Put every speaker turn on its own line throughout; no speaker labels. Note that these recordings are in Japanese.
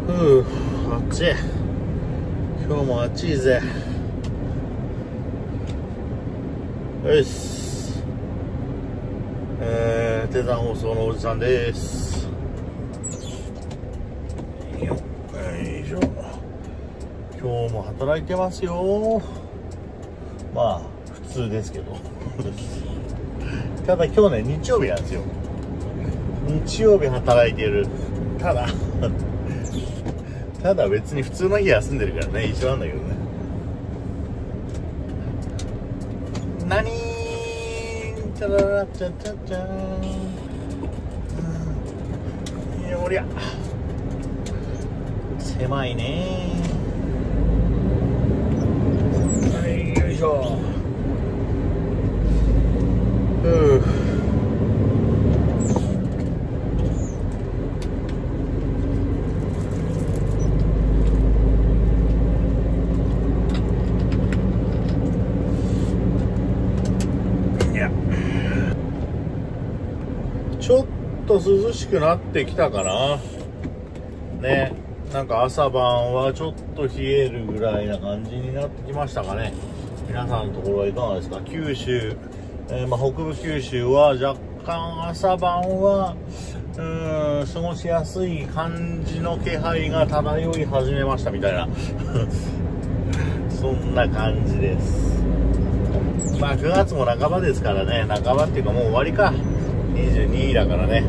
暑い。今日も暑いぜ。よし。低山放送のおじさんです。よいしょ。今日も働いてますよ。まあ普通ですけど。ただ今日ね、日曜日なんですよ。日曜日働いてる。ただ別に普通の日休んでるからね、一緒なんだけどね。何ーチャララチャチャチャーん。おりゃ狭いねー。はい、よいしょ。ちょっと涼しくなってきたかなね。なんか朝晩はちょっと冷えるぐらいな感じになってきましたかね。皆さんのところはいかがですか。九州、北部九州は若干朝晩は過ごしやすい感じの気配が漂い始めましたみたいなそんな感じです。まあ9月も半ばですからね。半ばっていうかもう終わりか。22だからね。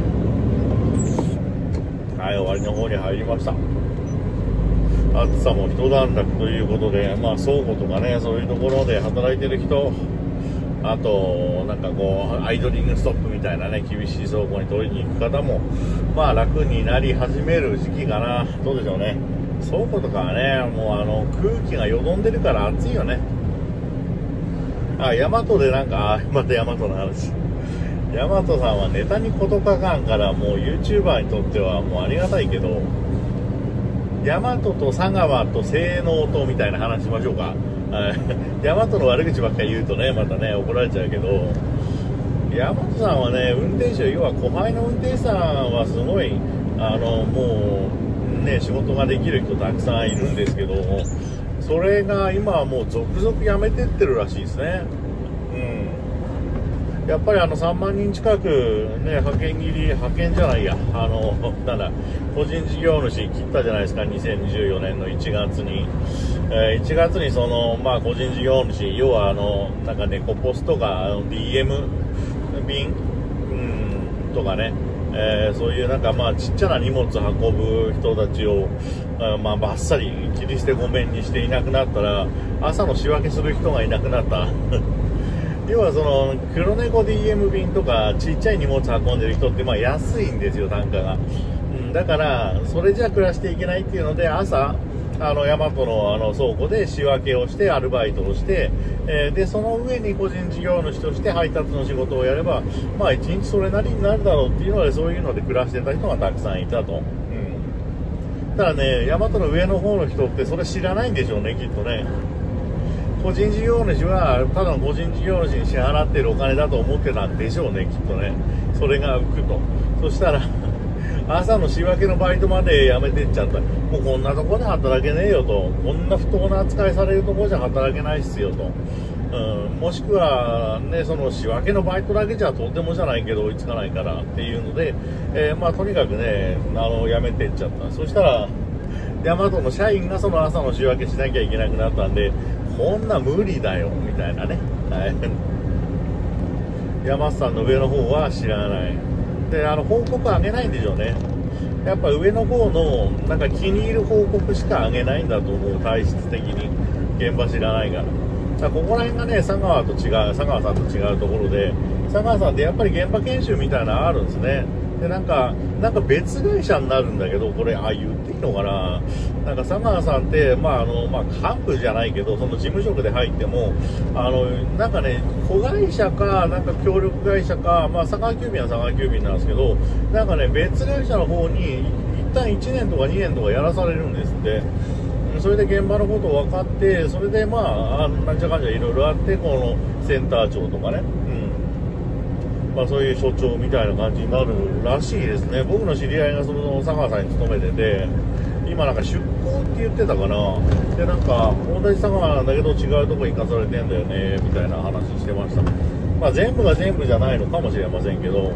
はい、終わりの方に入りました。暑さも一段落ということで、まあ倉庫とかね、そういうところで働いてる人、あとなんかこうアイドリングストップみたいなね、厳しい倉庫に取りに行く方もまあ楽になり始める時期かな。どうでしょうね。倉庫とかはね、もう空気がよどんでるから暑いよね。大和でなんかまた大和の話。大和さんはネタに事欠かんからもう YouTuber にとってはもうありがたいけど、大和と佐川と性能とみたいな話しましょうか。大和の悪口ばっかり言うとね、またね怒られちゃうけど、大和さんはね、運転手、要は後輩の運転手さんはすごいもうね仕事ができる人たくさんいるんですけど、それが今はもう続々辞めてってるらしいですね。やっぱり3万人近くね、派遣じゃないや、なんだ、個人事業主切ったじゃないですか、2024年の1月に。1月にその、まあ個人事業主、要はなんかね、ポストか、DM 便、とかね、そういうなんかまあちっちゃな荷物運ぶ人たちを、まあバッサリ切り捨てごめんにしていなくなったら、朝の仕分けする人がいなくなった。要はその黒猫 DM 便とかちっちゃい荷物運んでる人ってまあ安いんですよ、単価が。だからそれじゃ暮らしていけないっていうので、朝大和の倉庫で仕分けをしてアルバイトをして、でその上に個人事業主として配達の仕事をやればまあ一日それなりになるだろうっていうので、そういうので暮らしてた人がたくさんいたと。ただね、大和の上の方の人ってそれ知らないんでしょうね、きっとね。個人事業主はただの個人事業主に支払っているお金だと思ってたんでしょうね、きっとね。それが浮くと。そしたら朝の仕分けのバイトまで辞めてっちゃった。もうこんなとこで働けねえよと。こんな不当な扱いされるとこじゃ働けないっすよと。もしくはね、その仕分けのバイトだけじゃとてもじゃないけど追いつかないからっていうので、まあとにかくね辞めてっちゃった。そしたら大和の社員がその朝の仕分けしなきゃいけなくなったんで、こんな無理だよみたいなね。山さんの上の方は知らないで、報告あげないんでしょうね。やっぱ上の方のなんか気に入る報告しかあげないんだと思う、体質的に。現場知らないから。ここら辺がね、佐川さんと違うところで、佐川さんってやっぱり現場研修みたいなのあるんですね。でなんか別会社になるんだけど、これ言っていいのかな。なんか佐川さんって幹部じゃないけど、その事務職で入ってもなんかね、子会社かなんか協力会社か、佐川急便は佐川急便なんですけど、なんかね別会社の方に一旦1年とか2年とかやらされるんですって。それで現場のことを分かって、それでなんちゃかんちゃいろいろあって、このセンター長とかね、そういう所長みたいな感じになるらしいですね。僕の知り合いがその佐川さんに勤めてて、 今なんか出向って言ってたかな。でなんか同じ佐川なんだけど違うとこ行かされてんだよねみたいな話してました。まあ全部が全部じゃないのかもしれませんけど、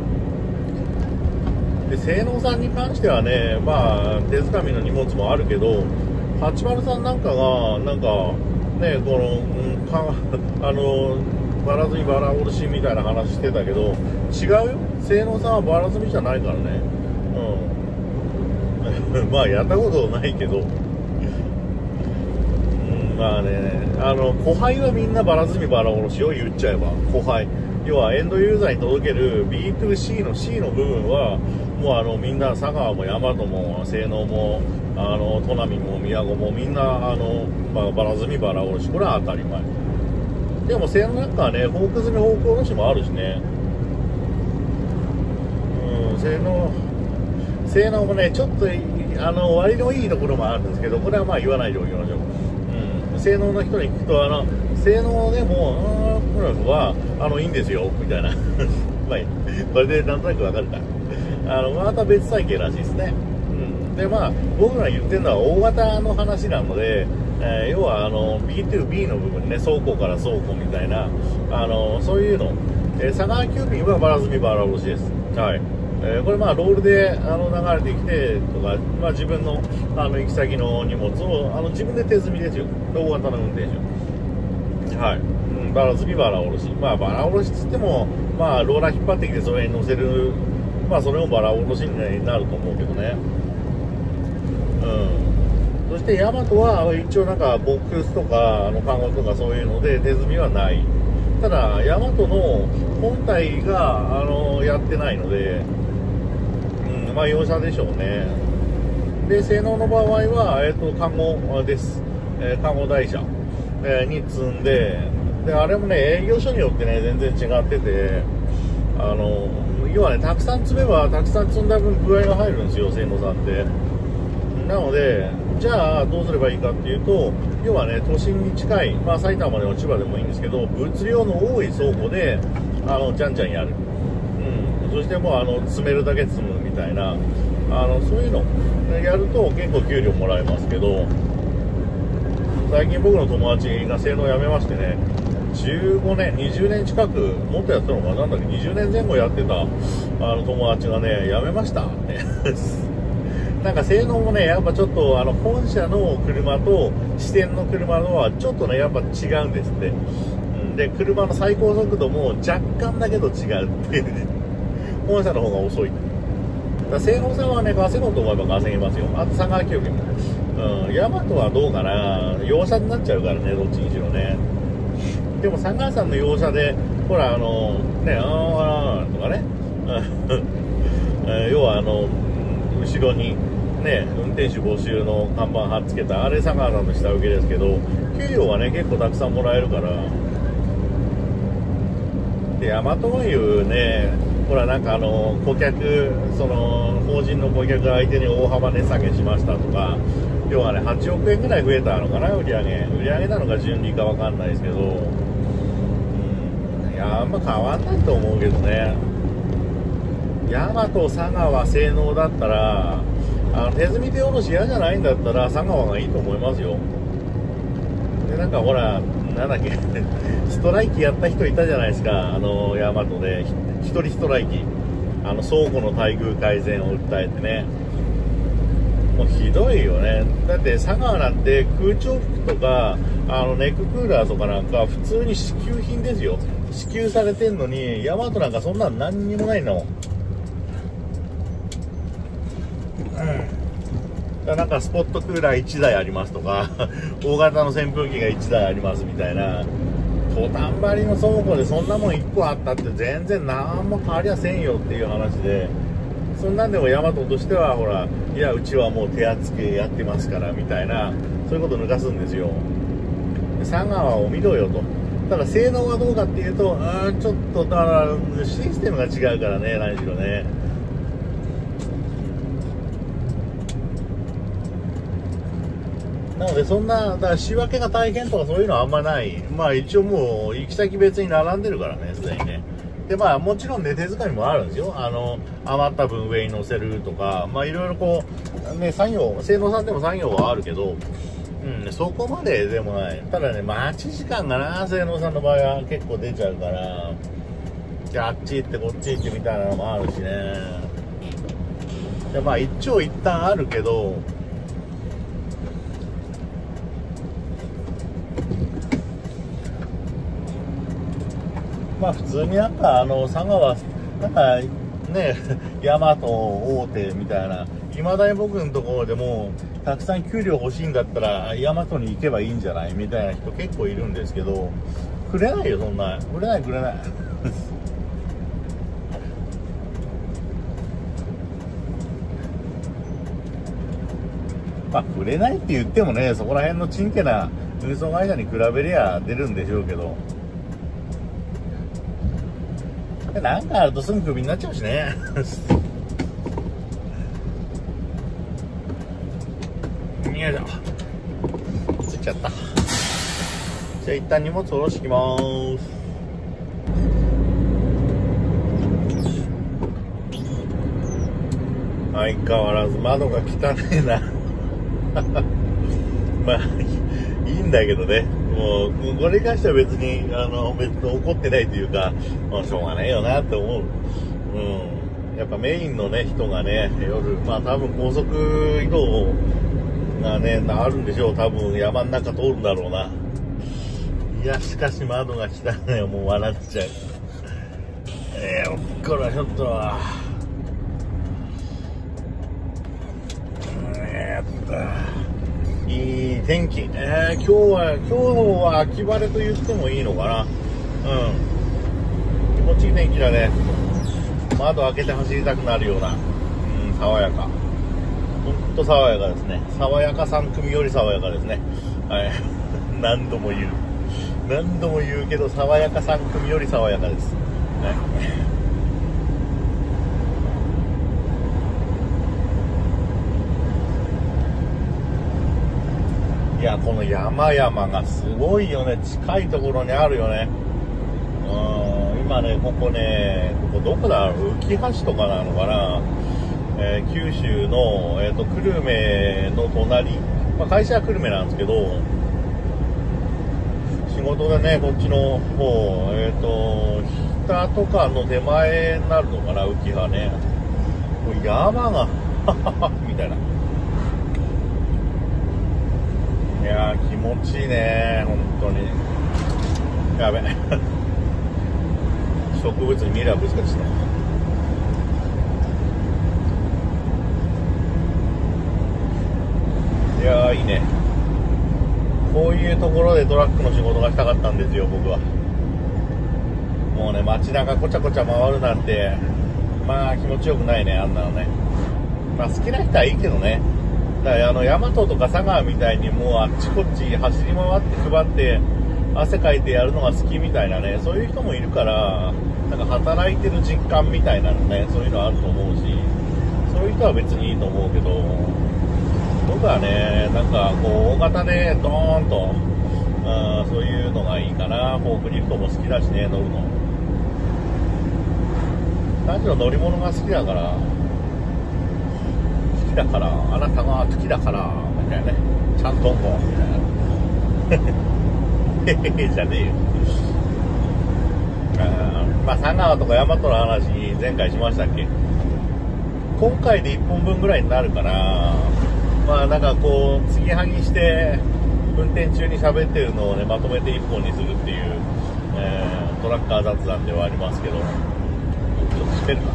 で性能さんに関してはね、まあ手づかみの荷物もあるけど、803なんかがなんかねこの、バラ積みバラおろしみたいな話してたけど、違うよ、性能さんはバラ積みじゃないからね。まあやったことないけど、まあね、後輩はみんなバラ積みバラおろしを言っちゃえば後輩、要はエンドユーザーに届ける B2C の C の部分はもうみんな佐川も大和も性能も砺波も宮古もみんなまあ、バラ積みバラおろし、これは当たり前。でも性能なんかはねフォーク積みフォークおろしもあるしね。性能もねちょっと割のいいところもあるんですけど、これはまあ言わないでおきましょう。性能の人に聞くと性能でもこれはいいんですよみたいなまあこれでなんとなくわかるか。また別体系らしいですね。でまあ僕が言ってるのは大型の話なので、要はB2B の部分ね、倉庫から倉庫みたいなそういうの、佐川急便はバラ積みバラおろしです。はい。これまあロールで流れてきてとか、まあ、自分の行き先の荷物を自分で手積みですよ、大型の運転手。はい。バラ積みバラおろし、まあバラおろしつってもまあローラー引っ張ってきてそれに乗せる、まあそれもバラおろしになると思うけどね。そしてヤマトは一応なんかボックスとかカゴとかそういうので手積みはない。ただヤマトの本体がやってないので、まあ容赦でしょうね。で性能の場合はカゴです、カゴ台車、に積んで、あれもね営業所によってね全然違ってて、要はねたくさん積めばたくさん積んだ分具合が入るんですよ、性能さんって。なのでじゃあどうすればいいかっていうと、要はね都心に近い、まあ、埼玉でも千葉でもいいんですけど、物量の多い倉庫でじゃんじゃんやる、そしてもう積めるだけ積むみたいなそういうのやると結構給料もらえますけど、最近僕の友達が性能をやめましてね、15年20年近くもっとやったのかなんだっけ、20年前後やってた友達がねやめましたねなんか性能もねやっぱちょっと本社の車と支店の車のはちょっとねやっぱ違うんですって。で車の最高速度も若干だけど違うっていうね本社の方が遅い。だから性能差はね稼ごうと思えば稼げますよ。あと佐川急便も、ヤマトはどうかな、容赦になっちゃうからね、どっちにしろね。でも佐川さんの容赦でほらねとかね要は後ろにね運転手募集の看板貼っつけたあれ佐川さんの下請けですけど、給料はね結構たくさんもらえるから。で大和運輸ね、ほらなんか顧客法人の顧客相手に大幅値下げしましたとか、要はね8億円ぐらい増えたのかな、売上なのか純利かわかんないですけど、いやあんま変わんないと思うけどね。大和佐川性能だったら手積み手下ろし嫌じゃないんだったら佐川がいいと思いますよ。でなんかほらなんだっけストライキやった人いたじゃないですか、大和で一人ストライキ、倉庫の待遇改善を訴えてね、もうひどいよね。だって佐川なんて空調服とかネッククーラーとかなんか普通に支給品ですよ、支給されてんのに大和なんかそんなの何にもないの。なんかスポットクーラー1台ありますとか大型の扇風機が1台ありますみたいな、トタン張りの倉庫でそんなもん1個あったって全然何も変わりゃせんよっていう話で、そんなんでも大和としてはほら、いやうちはもう手厚くやってますからみたいな、そういうこと抜かすんですよ。佐川を見ろよと。ただ性能はどうかっていうとちょっとだからシステムが違うからね、何しろね。なのでそんなだから仕分けが大変とかそういうのはあんまない。まあ一応もう行き先別に並んでるからね、すでにね。 で、まあ、もちろんね、手づかみもあるんですよ。余った分上に乗せるとか、まあ、いろいろこう、ね、作業、性能さんでも作業はあるけど、うん、そこまででもない。ただね、待ち時間がな、性能さんの場合は結構出ちゃうから、で、あっち行ってこっち行ってみたいなのもあるしね。で、まあ、一長一短あるけど、まあ普通になんか佐川なんかね大和大手みたいな、いまだに僕のところでもたくさん給料欲しいんだったら大和に行けばいいんじゃないみたいな人結構いるんですけど、くれないよ、そんなくれないまあくれないって言ってもね、そこら辺のちんけな運送会社に比べりゃ出るんでしょうけど、なんかあるとすぐクビになっちゃうしね。よいしょ、ついちゃった。じゃあ一旦荷物下ろしてきまーす。相変わらず窓が汚ねえな。まあいいんだけどね、もうこれに関しては別に別に怒ってないというか、まあ、しょうがないよなって思う。やっぱメインのね人がね、夜まあ多分高速移動がねあるんでしょう。多分山の中通るんだろうな。いやしかし窓が汚いよ、もう笑っちゃう。これはちょっといい天気。今日は秋晴れと言ってもいいのかな。気持ちいい天気だね。窓開けて走りたくなるような、爽やか。ほんと爽やかですね。爽やか3組より爽やかですね。はい。何度も言うけど、爽やか3組より爽やかです。はい。いや、この山々がすごいよね。近いところにあるよね。今ね、ここどこだろう、浮橋とかなのかな。九州の、久留米の隣、まあ、会社は久留米なんですけど、仕事でね、こっちの方、日田とかの手前になるのかな、浮橋ね。山が、みたいな。いやー気持ちいいね、本当に。やべ植物にミラーぶつかってた。いやーいいね。こういうところでトラックの仕事がしたかったんですよ、僕は。もうね、街中こちゃこちゃ回るなんてまあ気持ちよくないね、あんなのね。まあ好きな人はいいけどね。だから大和とか佐川みたいにもうあっちこっち走り回って配って汗かいてやるのが好きみたいなね、そういう人もいるから、なんか働いてる実感みたいなのね、そういうのあると思うし、そういう人は別にいいと思うけど、僕はね、なんかこう大型でドーンと、そういうのがいいかな。フォークリフトも好きだしね、乗るの。何しろ乗り物が好きだから、あなたが好きだからみたいなね、ちゃんとこうみたいなへへじゃねえよ。まあ佐川とか大和の話前回しましたっけ。今回で1本分ぐらいになるから、まあなんかこう継ぎはぎして運転中に喋ってるのをねまとめて1本にするっていう、トラッカー雑談ではありますけど、ちょっとしてるか。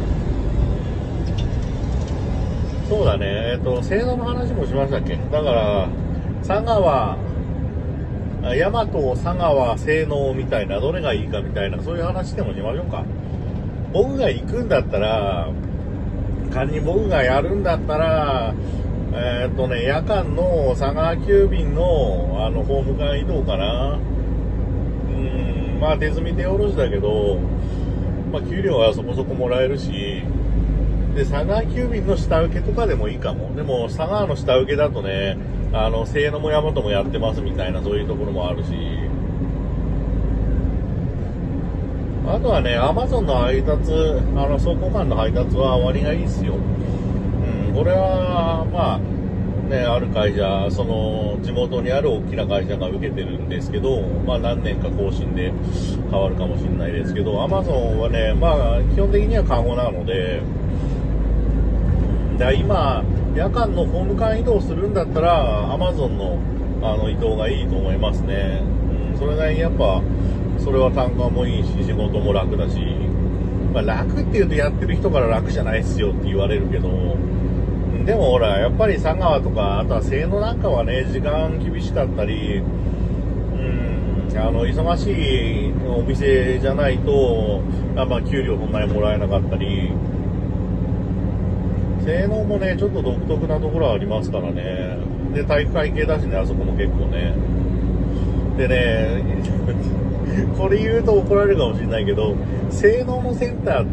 そうだね、性能の話もしましたっけ。だから佐川、大和、佐川、性能みたいな、どれがいいかみたいな、そういう話でもしましょうか。僕が行くんだったら、仮に僕がやるんだったら、夜間の佐川急便のホーム間移動かな。まあ手積み手下ろしだけど、まあ給料はそこそこもらえるし、で佐川急便の下請けとかでもいいかも。でも佐川の下請けだとね、性能も大和もやってますみたいな、そういうところもあるし、 あとはね、アマゾンの配達、倉庫間の配達は割がいいっすよ。これは、まあ、ね、ある会社、その、地元にある大きな会社が受けてるんですけど、まあ何年か更新で変わるかもしれないですけど、アマゾンはね、まあ、基本的にはカゴなので、今、夜間のホーム間移動するんだったら、アマゾンの、移動がいいと思いますね。それなりにやっぱ、それは単価もいいし、仕事も楽だし、まあ楽って言うとやってる人から楽じゃないっすよって言われるけど、でもほら、やっぱり佐川とか、あとは西野なんかはね、時間厳しかったり、忙しいお店じゃないと、まあ給料そんなにもらえなかったり、性能もね、ちょっと独特なところはありますからね。で、体育会系だしね、あそこも結構ね。でね、これ言うと怒られるかもしれないけど、性能のセンターって、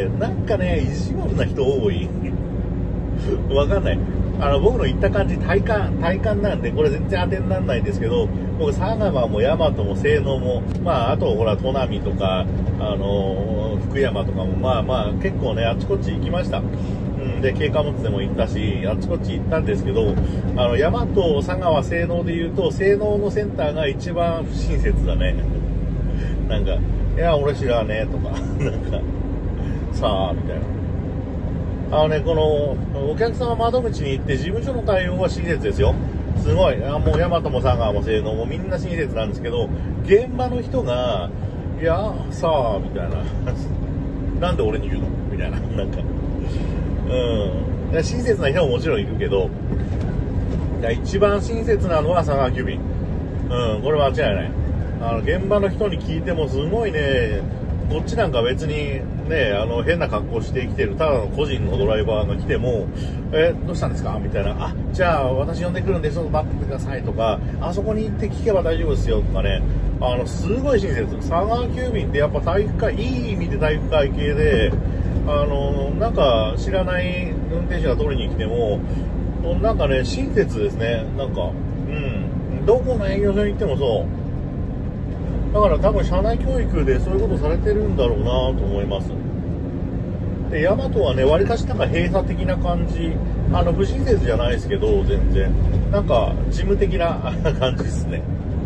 なんかね、意地悪な人多い。わかんない。僕の言った感じ、体感なんで、これ全然当てにならないんですけど、僕、佐川も大和も性能も、まあ、あと、ほら、砺波とか、福山とかも、まあまあ、結構ね、あっちこっち行きました。で、軽貨物でも行ったし、あっちこっち行ったんですけど、大和、佐川、性能で言うと、性能のセンターが一番不親切だね。なんか、いや、俺知らねえとか、なんか、さあ、みたいな。この、お客様窓口に行って事務所の対応は親切ですよ。すごい。もう大和も佐川も性能もみんな親切なんですけど、現場の人が、いや、さあ、みたいな。なんで俺に言うのみたいな。なんか。親切な人ももちろんいるけど、一番親切なのは佐川急便。これ間違いない。現場の人に聞いてもすごいね、こっちなんか別にね、変な格好して生きてるただの個人のドライバーが来ても、どうしたんですかみたいな。じゃあ私呼んでくるんでちょっと待っててくださいとか、あそこに行って聞けば大丈夫ですよとかね。すごい親切。佐川急便ってやっぱ体育会、いい意味で体育会系で、なんか知らない運転手が取りに来ても、なんかね、親切ですね。なんか、どこの営業所に行ってもそう。だから多分社内教育でそういうことされてるんだろうなと思います。で、大和はね、割かしなんか閉鎖的な感じ。不親切じゃないですけど、全然。なんか、事務的な感じですね。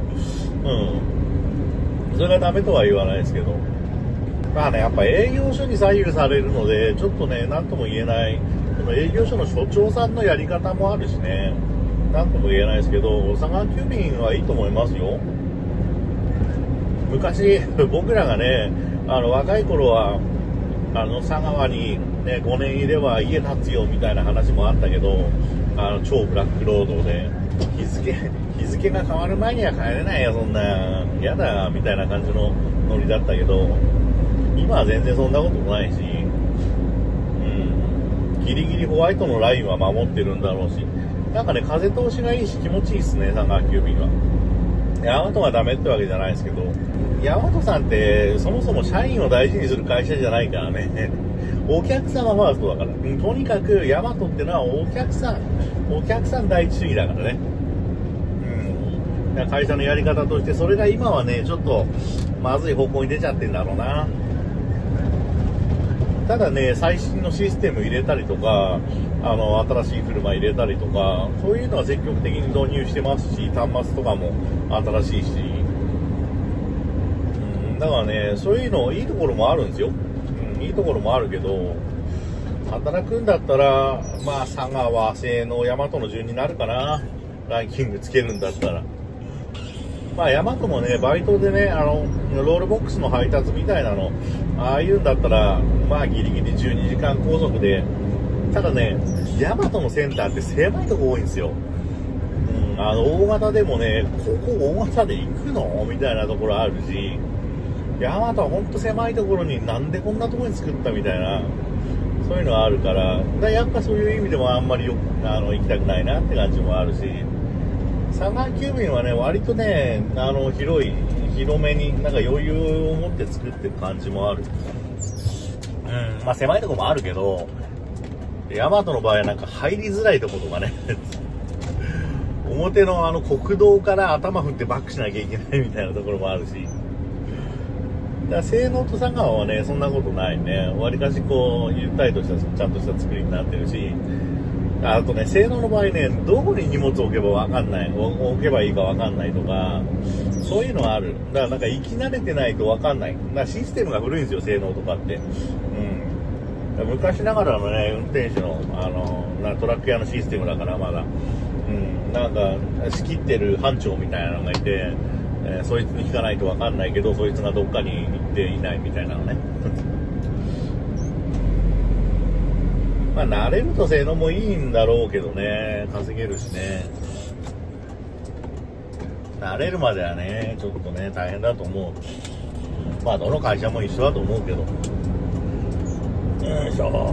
それがダメとは言わないですけど。まあね、やっぱ営業所に左右されるので、ちょっとね、なんとも言えない。その営業所の所長さんのやり方もあるしね。なんとも言えないですけど、佐川急便はいいと思いますよ。昔、僕らがね、若い頃は、佐川にね、5年いれば家建つよみたいな話もあったけど、超ブラック労働で、日付が変わる前には帰れないよ、そんな、やだ、みたいな感じのノリだったけど、今は全然そんなこともないし、ギリギリホワイトのラインは守ってるんだろうし、なんかね、風通しがいいし気持ちいいっすね、佐川急便は。ヤマトがダメってわけじゃないですけど、ヤマトさんってそもそも社員を大事にする会社じゃないからね。お客様ファーストだから。とにかくヤマトってのはお客さん第一主義だからね。会社のやり方として、それが今はね、ちょっとまずい方向に出ちゃってんだろうな。ただね、最新のシステム入れたりとか、新しい車入れたりとか、そういうのは積極的に導入してますし、端末とかも新しいし、だからね、そういうのいいところもあるんですよ。いいところもあるけど、働くんだったら、まあ佐川、西能、大和の順になるかな。ランキングつけるんだったら。まあ、大和もね、バイトでね、ロールボックスの配達みたいなの、ああいうんだったら、まあ、ギリギリ12時間拘束で、ただね、大和のセンターって狭いとこ多いんですよ。大型でもね、ここ大型で行くのみたいなところあるし、大和はほんと狭いところになんでこんなところに作ったみたいな、そういうのはあるから、やっぱそういう意味でもあんまり行きたくないなって感じもあるし、佐川急便はね、割とね、広めに、なんか余裕を持って作ってる感じもある。まあ狭いとこもあるけど、大和の場合はなんか入りづらいところがね、表の国道から頭振ってバックしなきゃいけないみたいなところもあるし、 から性能と佐川はね、そんなことないね。わりかしこう、ゆったりとした、ちゃんとした作りになってるし、あとね、性能の場合ね、どこに荷物を置けばわかんない、置けばいいかわかんないとか、そういうのはある。だからなんか行き慣れてないとわかんない。だからシステムが古いんですよ、性能とかって。うん。昔ながらのね、運転手の、トラック屋のシステムだからまだ。うん。なんか、仕切ってる班長みたいなのがいて、そいつに聞かないとわかんないけど、そいつがどっかに行っていないみたいなのね。まあ、慣れると性能もいいんだろうけどね、稼げるしね。慣れるまではね、ちょっとね、大変だと思う。まあ、どの会社も一緒だと思うけど。よいしょ。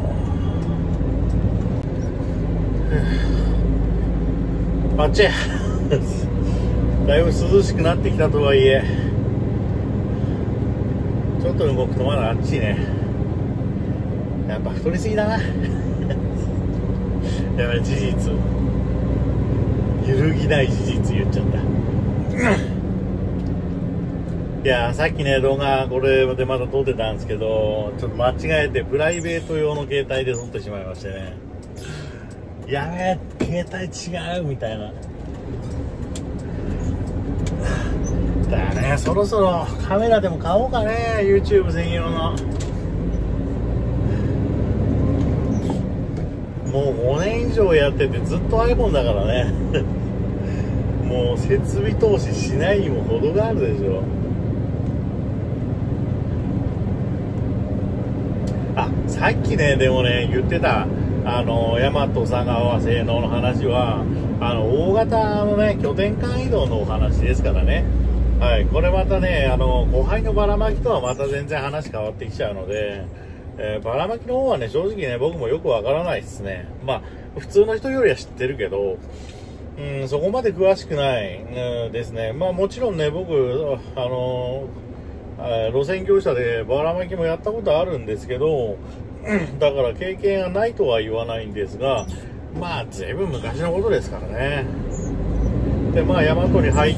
あっちだいぶ涼しくなってきたとはいえ、ちょっと動くとまだあっちいね。やっぱ太りすぎだな。やばい、事実。揺るぎない事実言っちゃった。いやさっきね、動画これでまだ撮ってたんですけど、ちょっと間違えてプライベート用の携帯で撮ってしまいましてね。やべえ、携帯違うみたいな。だよね、そろそろカメラでも買おうかね、 YouTube 専用の。もう5年以上やっててずっと iPhone だからね。もう設備投資しないにも程があるでしょ。あ、さっきね、でもね、言ってた大和佐川性能の話は大型のね、拠点間移動のお話ですからね。はい、これまたね、後輩のばらまきとはまた全然話変わってきちゃうので、ばらまきの方はね、正直ね、僕もよくわからないですね。まあ、普通の人よりは知ってるけど、そこまで詳しくない、ですね。まあもちろんね、僕、路線業者でばらまきもやったことあるんですけど、だから経験がないとは言わないんですが、まあ、ずいぶん昔のことですからね。で、まあ、大和に入って、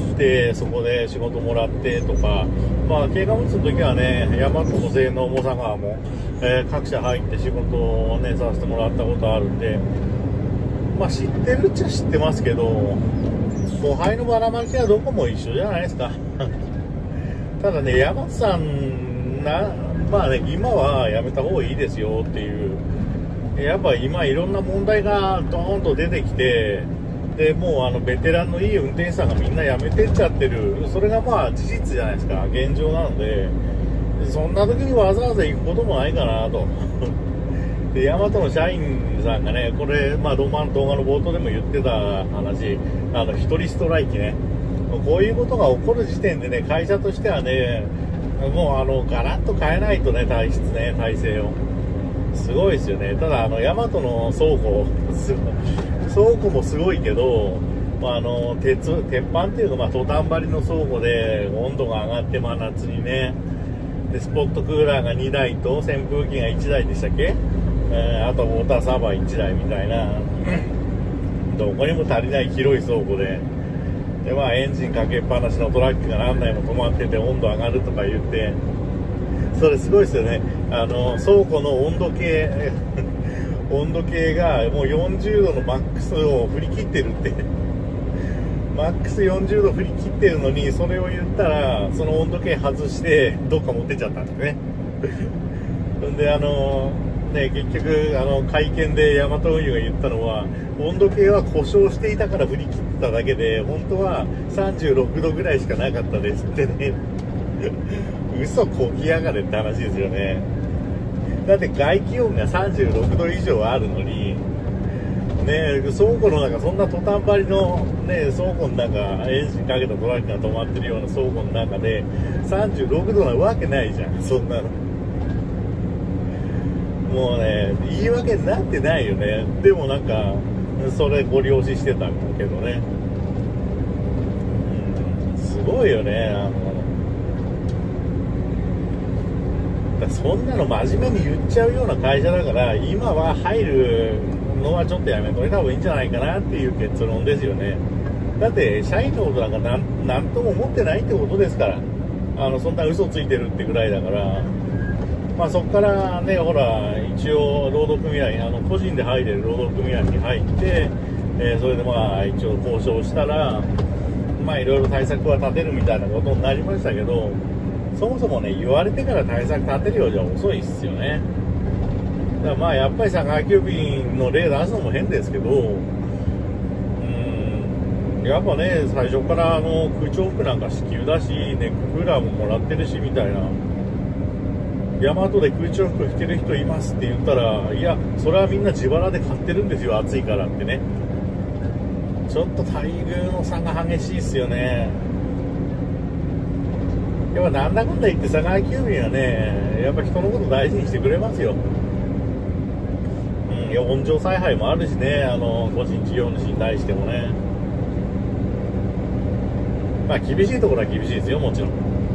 そこで仕事もらってとか、まあ、経過物の時はね、大和も性能も佐川も、各社入って仕事をね、させてもらったことあるんで、まあ、知ってるっちゃ知ってますけど、後輩のばらまきはどこも一緒じゃないですか。ただね、大和さんまあね、今はやめた方がいいですよっていう、やっぱ今いろんな問題がドーンと出てきて、でもうベテランのいい運転手さんがみんな辞めてっちゃってる、それがまあ事実じゃないですか、現状なので、そんな時にわざわざ行くこともないかなと。で、大和の社員さんがね、これ、まあ動画の冒頭でも言ってた話、一人ストライキね、こういうことが起こる時点でね、会社としてはね、もうガラッと変えないとね、体制を。すごいですよね。ただ大和の倉庫もすごいけど、まあ、鉄板っていうか、まあ、トタン張りの倉庫で温度が上がって真夏にね、でスポットクーラーが2台と扇風機が1台でしたっけ、あとウォーターサーバー1台みたいなどこにも足りない広い倉庫で、でまあエンジンかけっぱなしのトラックが何台も止まってて温度上がるとか言って、それすごいですよね。倉庫の温度計温度計がもう40度のマックスを振り切ってるってマックス40度振り切ってるのに、それを言ったらその温度計外してどっか持ってっちゃったんですね。で結局会見で大和運輸が言ったのは、温度計は故障していたから振り切っただけで、本当は36度ぐらいしかなかったですってね。嘘こきやがれって話ですよね。だって外気温が36度以上あるのにね、倉庫の中、そんなトタン張りのね、倉庫の中、エンジンかけたトラックが止まってるような倉庫の中で36度なわけないじゃん、そんなの。もうね、言い訳になってないよね。でもなんかそれご了承してたんだけどね、すごいよね。そんなの真面目に言っちゃうような会社だから、今は入るのはちょっとやめといた方がいいんじゃないかなっていう結論ですよね。だって社員のことなんかなんとも思ってないってことですから。 そんな嘘ついてるってぐらいだから、まあ、そこからね、ほら、一応労働組合、個人で入れる労働組合に入って、それでまあ一応交渉したら、まあいろいろ対策は立てるみたいなことになりましたけど、そもそもね、言われてから対策立てるようじゃ遅いっすよね。だからまあやっぱり佐川急便の例出すのも変ですけど、やっぱね、最初から空調服なんか支給だし、ネッククーラーももらってるしみたいな。大和で空調服着てる人いますって言ったら、いや、それはみんな自腹で買ってるんですよ、暑いからってね。ちょっと待遇の差が激しいっすよね。やっぱなんだかんだ言って佐川急便はね、やっぱ人のこと大事にしてくれますよ。いや、温情采配もあるしね、個人事業主に対してもね。まあ厳しいところは厳しいですよ、もちろん。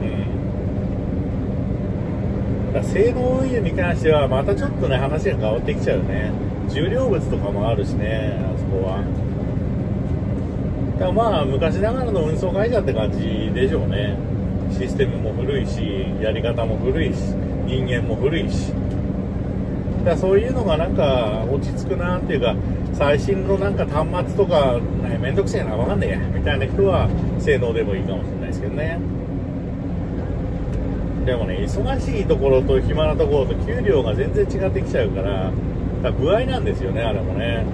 だから性能運輸に関してはまたちょっとね、話が変わってきちゃうね。重量物とかもあるしね、あそこは。だからまあ昔ながらの運送会社って感じでしょうね。システムも古いし、やり方も古いし、人間も古いし。だからそういうのがなんか落ち着くなっていうか、最新のなんか端末とか、ね、めんどくせえな、わかんねえやみたいな人は性能でもいいかもしれないですけどね。でもね、忙しいところと暇なところと給料が全然違ってきちゃうから、具合なんですよね、あれもね。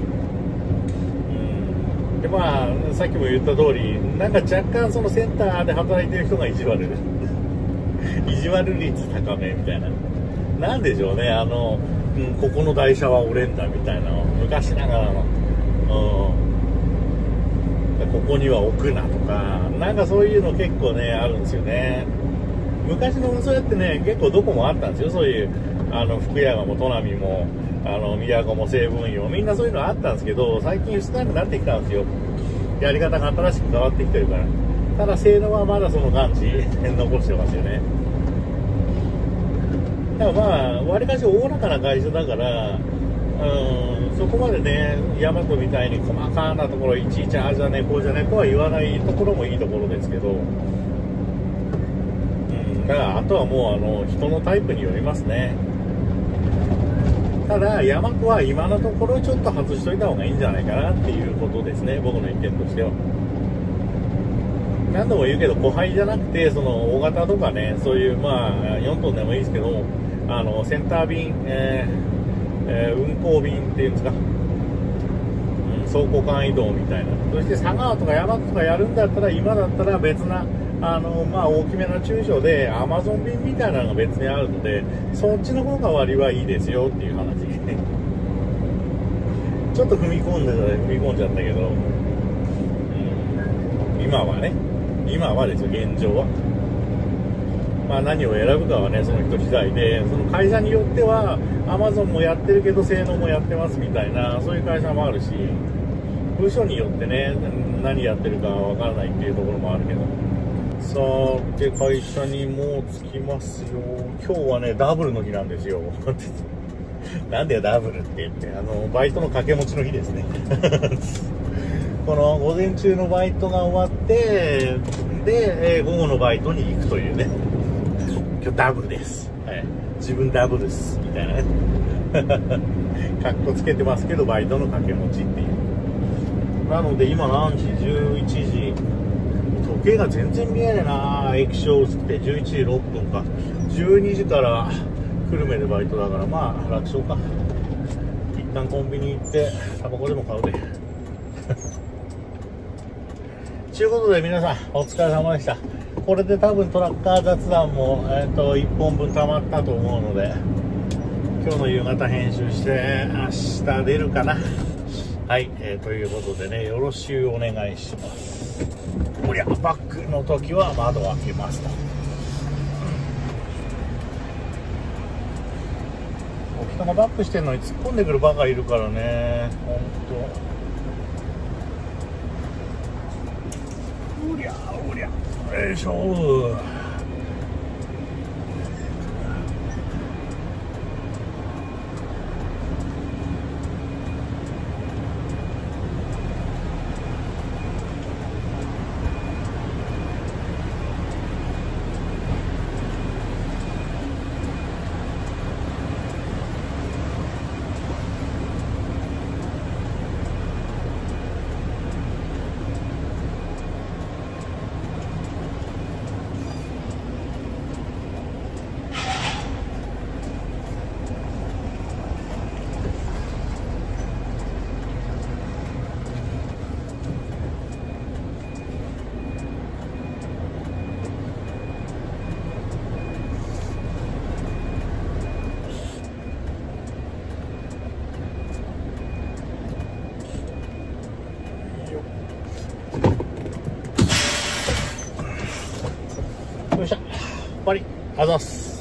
でまあ、さっきも言った通り、なんか若干そのセンターで働いてる人が意地悪意地悪率高めみたいな。なんでしょうね、ここの台車は俺んだみたいな、昔ながらの、ここには置くなとか、なんかそういうの結構ね、あるんですよね。昔の運送屋ってね、結構どこもあったんですよ、そういう、福山も砺波も、宮古も西武運輸も、みんなそういうのあったんですけど、最近少なくなってきたんですよ。やり方が新しく変わってきてるから。ただ性能はまだその感じ残してますよね。だからまあ、わりかしおおらかな会社だから、そこまでね、大和みたいに細かなところ、いちいちああじゃねこうじゃねとは言わないところもいいところですけど、だからあとはもう人のタイプによりますね。ただ大和は今のところちょっと外しといた方がいいんじゃないかなっていうことですね、僕の意見としては。何度も言うけど、小配じゃなくてその大型とかね、そういうまあ4トンでもいいですけど、センター便、運行便っていうんですか、走行間移動みたいな。そして佐川とか大和とかやるんだったら、今だったら別なまあ大きめな中小でアマゾン便みたいなのが別にあるので、そっちの方が割はいいですよっていう話ちょっと踏み込んじゃったけど、今はですよ、現状は。まあ何を選ぶかはね、その人次第で、その会社によってはアマゾンもやってるけど性能もやってますみたいな、そういう会社もあるし、部署によってね、何やってるかわからないっていうところもあるけど。さあ、で会社にもう着きますよ。今日はね、ダブルの日なんですよ。なんでダブルって言って、バイトの掛け持ちの日ですね。この午前中のバイトが終わって、で、午後のバイトに行くというね。今日ダブルです。はい。自分ダブルです。みたいなね。かっこつけてますけど、バイトの掛け持ちっていう。なので今何時 ?11 時。時計が全然見えないな。液晶薄くて11時6分か。12時から久留米でバイトだから、まあ楽勝か。一旦コンビニ行って、タバコでも買うで。ということで皆さんお疲れ様でした。これで多分トラッカー雑談も、1本分溜まったと思うので、今日の夕方編集して明日出るかな。はい、ということでね、よろしくお願いします。おりゃ、バックの時は窓を開けますと。人がバックしてるのに突っ込んでくるバカいるからね、ほんと。おりゃおりゃ、よいしょ。 ぱり。ありがとうございます。